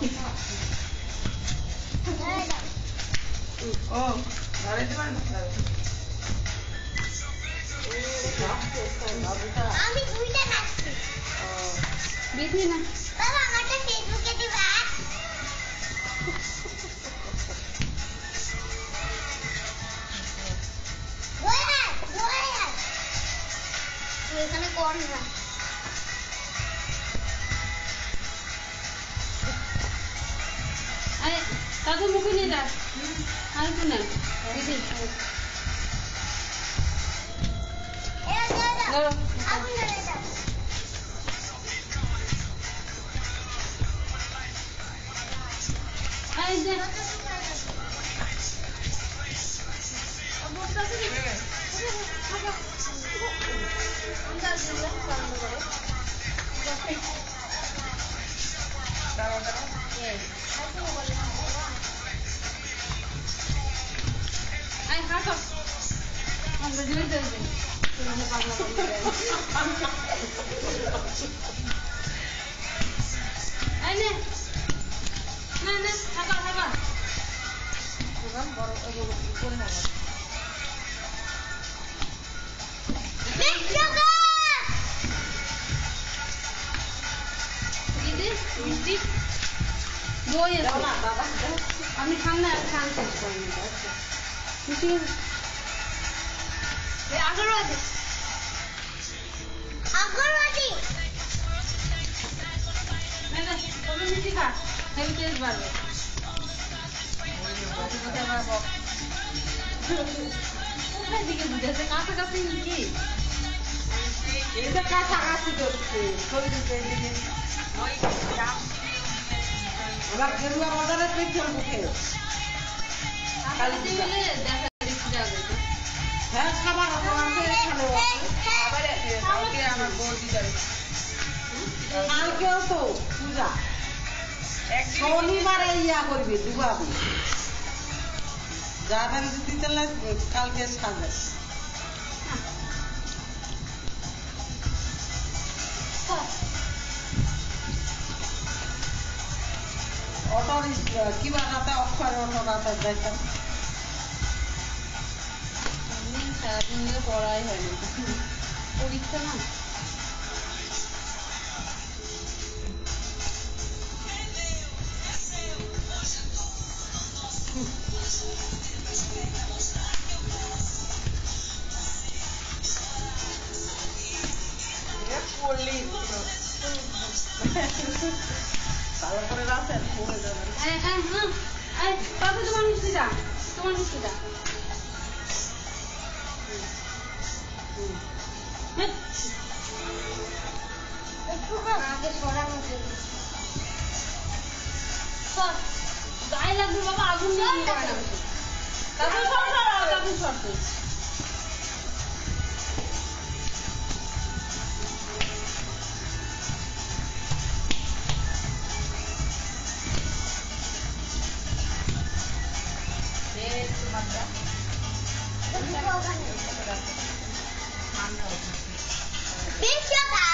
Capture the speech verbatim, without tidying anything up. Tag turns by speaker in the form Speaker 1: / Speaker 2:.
Speaker 1: ও ধরে দিবেন
Speaker 2: আমি দুইটা খাচ্ছি
Speaker 1: বেশি না
Speaker 2: বাবা আমারটা ফেসবুকে দিবা ওয়া ওয়া এখানে কোন না
Speaker 1: আরে দাদু মুখে নিয়ে যা আর তো না দিদি
Speaker 2: এরা দাদা
Speaker 1: ধরো
Speaker 2: আগুন ধরে দাও
Speaker 1: আরে দে
Speaker 2: অবস্থা কি আমরা দিলে বন্ধ করে
Speaker 1: দাঁড়াও দাঁড়াও
Speaker 2: এই আজকে বলে না
Speaker 1: আই হাঁটো আমরা দুই দুই দিন তুমি পাগলা বলে আই নে না না থাকা থাকা প্রোগ্রাম বড় এগুলো করে হবে
Speaker 2: বিশ্বকা
Speaker 1: দিদি মিষ্টি দই আছে না বাবা আমি খান না খান শেষ করে নিতে আচ্ছা মিষ্টি
Speaker 2: এই আগরবাতি আগরবাতি
Speaker 1: না না তবে মিষ্টি খা হেভি টেস্ট বাড়বে কোথায় দিকে বুঝেছে কাছাকাছি কি
Speaker 3: এটা কাছাকাছি করছে শরীরে ওই আবার গেরুয়া বাজারের পেছন মুখে
Speaker 1: কাছাকাছি হলে দেখা দেখতে যাবে
Speaker 3: হ্যাঁ খাবার আছে এখানে
Speaker 1: আবার কালকে আমার বৌদি যাবে
Speaker 3: কালকেও তো পূজা শনিবারে ইয়া করবি ডুবাবি যাবেন যদি তাহলে কালকে সাজে অটোর কিবা রাতে অক্ষর অটো রাতে যাইতাম
Speaker 1: সারাদিন ধরে পড়াই হয় না পরীক্ষা না
Speaker 3: পড়লি ভালো করে রাখেন পড়ে যাবেন
Speaker 1: হ্যাঁ হ্যাঁ হ্যাঁ তাতে তোমার মিষ্টিটা তোমার মিষ্টিটা
Speaker 2: আগে সরানো জন্য
Speaker 1: গায়ে লাগবে বাবা আগুন নিয়ে নিয়ে যাবে না তারপর সর সর আর তারপর সর তুই
Speaker 2: বিশ্বকা